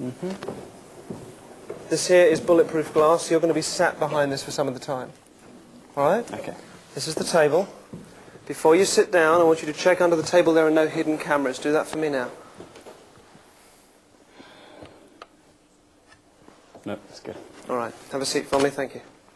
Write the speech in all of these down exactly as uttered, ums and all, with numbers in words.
Mm-hmm. This here is bulletproof glass. You're going to be sat behind this for some of the time. All right? Okay. This is the table. Before you sit down, I want you to check under the table there are no hidden cameras. Do that for me now. No, that's good. All right. Have a seat for me. Thank you.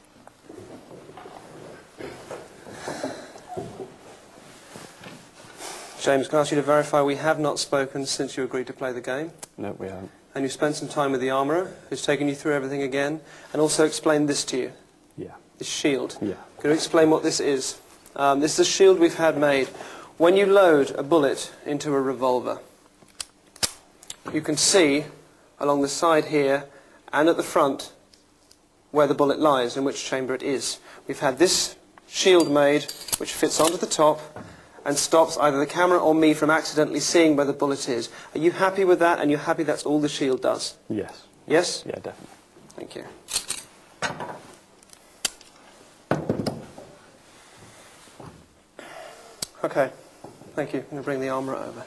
James, can I ask you to verify we have not spoken since you agreed to play the game? No, we haven't. And you spent some time with the armourer, who's taken you through everything again, and also explained this to you. Yeah. This shield. Yeah. Can you explain what this is? Um, this is a shield we've had made. When you load a bullet into a revolver, you can see along the side here and at the front where the bullet lies, in which chamber it is. We've had this shield made which fits onto the top and stops either the camera or me from accidentally seeing where the bullet is. Are you happy with that, and you're happy that's all the shield does? Yes. Yes? Yeah, definitely. Thank you. Okay. Thank you. I'm going to bring the armourer over.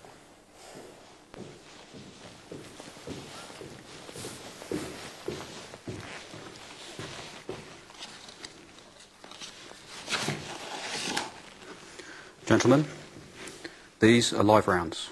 Gentlemen, these are live rounds.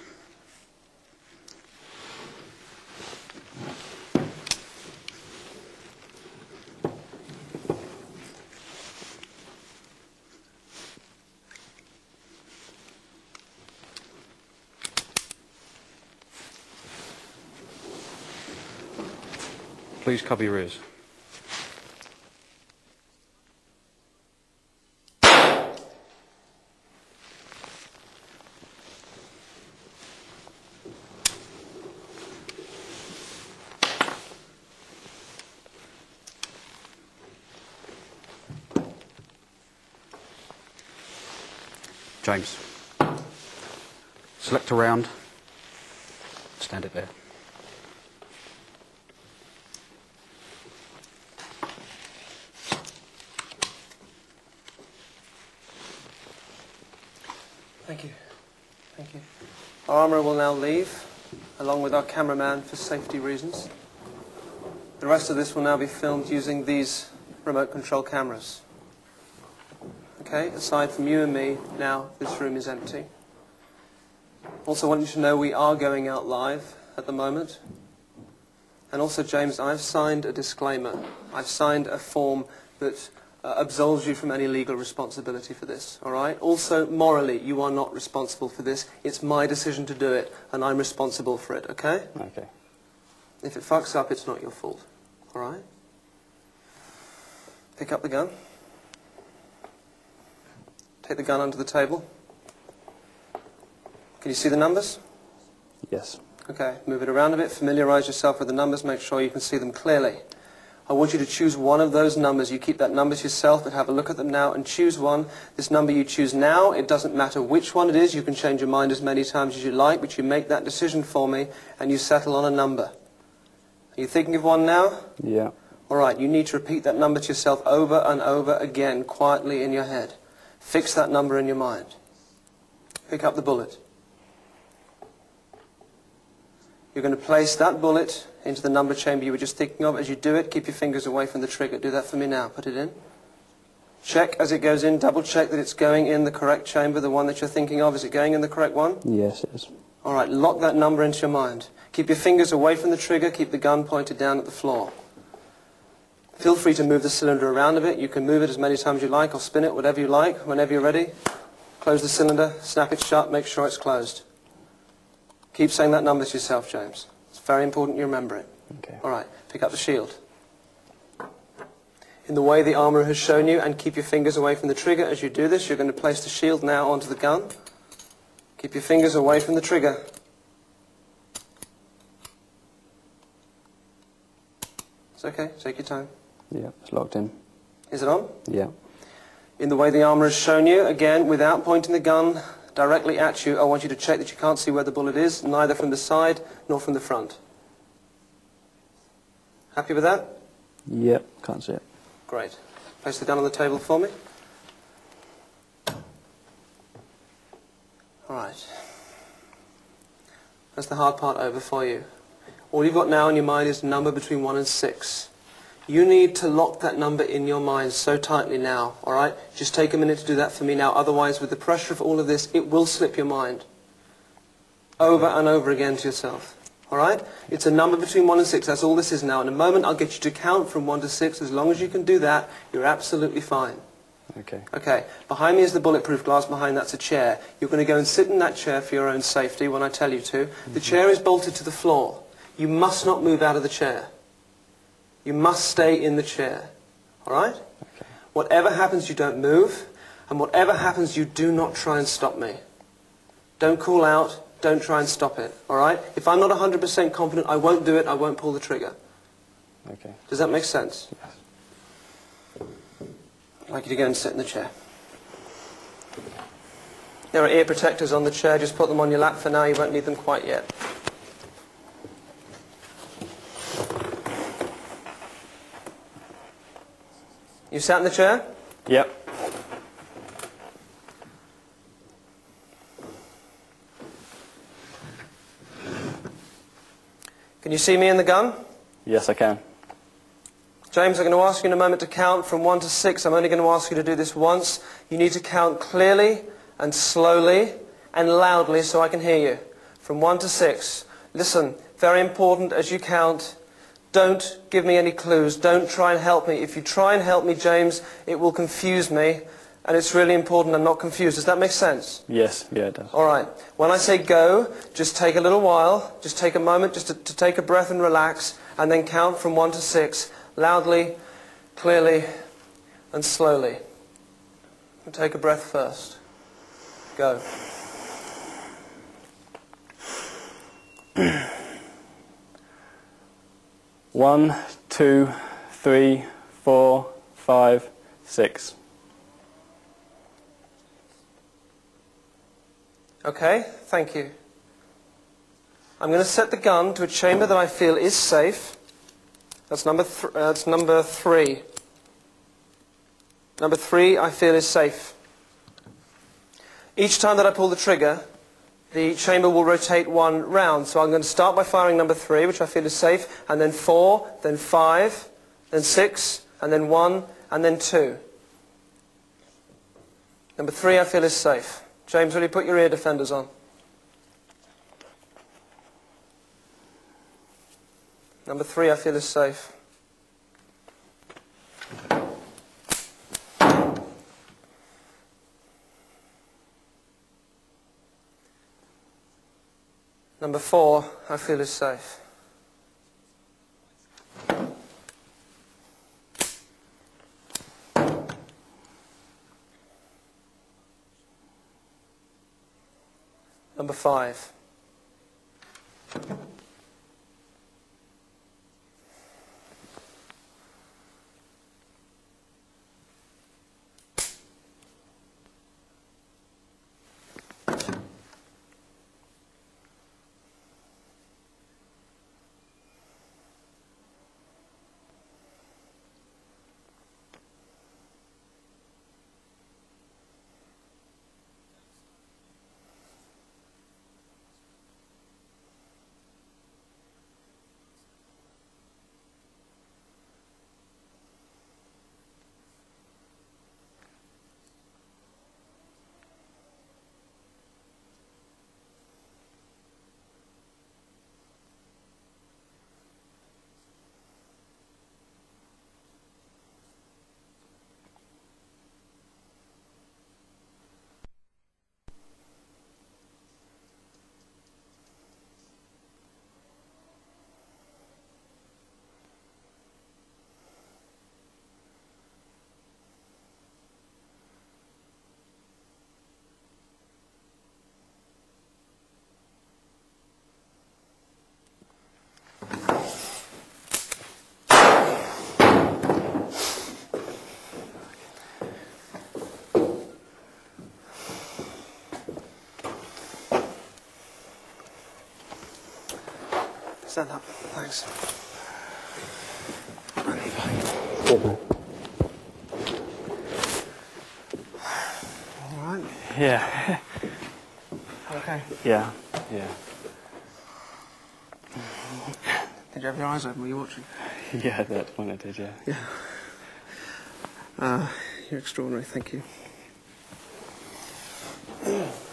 Please cover your ears. James, select a round, stand it there. Thank you. Thank you. Our armourer will now leave, along with our cameraman, for safety reasons. The rest of this will now be filmed using these remote control cameras. Okay, aside from you and me, now this room is empty. Also want you to know we are going out live at the moment. And also, James, I've signed a disclaimer. I've signed a form that uh, absolves you from any legal responsibility for this, all right? Also, morally, you are not responsible for this. It's my decision to do it, and I'm responsible for it, okay? Okay. If it fucks up, it's not your fault, all right? Pick up the gun. Take the gun onto the table. Can you see the numbers? Yes. Okay, move it around a bit, familiarise yourself with the numbers, make sure you can see them clearly. I want you to choose one of those numbers. You keep that number to yourself, but have a look at them now and choose one. This number you choose now, it doesn't matter which one it is. You can change your mind as many times as you like, but you make that decision for me and you settle on a number. Are you thinking of one now? Yeah. All right, you need to repeat that number to yourself over and over again, quietly in your head. Fix that number in your mind. Pick up the bullet. You're going to place that bullet into the number chamber you were just thinking of. As you do it, keep your fingers away from the trigger. Do that for me now. Put it in. Check as it goes in. Double check that it's going in the correct chamber, the one that you're thinking of. Is it going in the correct one? Yes, it is. All right, lock that number into your mind. Keep your fingers away from the trigger. Keep the gun pointed down at the floor. Feel free to move the cylinder around a bit. You can move it as many times as you like or spin it, whatever you like. Whenever you're ready, close the cylinder, snap it shut, make sure it's closed. Keep saying that number to yourself, James. It's very important you remember it. Okay. All right, pick up the shield. In the way the armourer has shown you, and keep your fingers away from the trigger. As you do this, you're going to place the shield now onto the gun. Keep your fingers away from the trigger. It's okay, take your time. Yeah, it's locked in. Is it on? Yeah. In the way the armourer has shown you, again, without pointing the gun directly at you, I want you to check that you can't see where the bullet is, neither from the side nor from the front. Happy with that? Yep, can't see it. Great. Place the gun on the table for me. All right. That's the hard part over for you. All you've got now in your mind is a number between one and six. You need to lock that number in your mind so tightly now, all right? Just take a minute to do that for me now. Otherwise, with the pressure of all of this, it will slip your mind over and over again to yourself, all right? It's a number between one and six. That's all this is now. In a moment, I'll get you to count from one to six. As long as you can do that, you're absolutely fine. Okay. Okay. Behind me is the bulletproof glass. Behind that's a chair. You're going to go and sit in that chair for your own safety when I tell you to. The chair is bolted to the floor. You must not move out of the chair. You must stay in the chair. All right? Okay. Whatever happens, you don't move. And whatever happens, you do not try and stop me. Don't call out. Don't try and stop it. All right? If I'm not one hundred percent confident, I won't do it. I won't pull the trigger. Okay. Does that make sense? Yes. I'd like you to go and sit in the chair. There are ear protectors on the chair. Just put them on your lap for now. You won't need them quite yet. You sat in the chair? Yep. Can you see me in the gun? Yes, I can. James, I'm going to ask you in a moment to count from one to six. I'm only going to ask you to do this once. You need to count clearly and slowly and loudly so I can hear you. From one to six. Listen, very important as you count. Don't give me any clues. Don't try and help me. If you try and help me, James, it will confuse me. And it's really important I'm not confused. Does that make sense? Yes, yeah, it does. All right. When I say go, just take a little while. Just take a moment just to, to take a breath and relax. And then count from one to six. Loudly, clearly, and slowly. And take a breath first. Go. One, two, three, four, five, six. Okay, thank you. I'm going to set the gun to a chamber that I feel is safe. That's number, th uh, that's number three. Number three, I feel is safe. Each time that I pull the trigger, the chamber will rotate one round. So I'm going to start by firing number three, which I feel is safe, and then four, then five, then six, and then one, and then two. Number three, I feel is safe. James, will you put your ear defenders on? Number three, I feel is safe. Number four, I feel is safe. Number five. Stand up. Thanks. All right. Yeah. Okay. Yeah. Yeah. Did you have your eyes open? Were you watching? Yeah, that one I did, yeah. Yeah. Uh, you're extraordinary, thank you.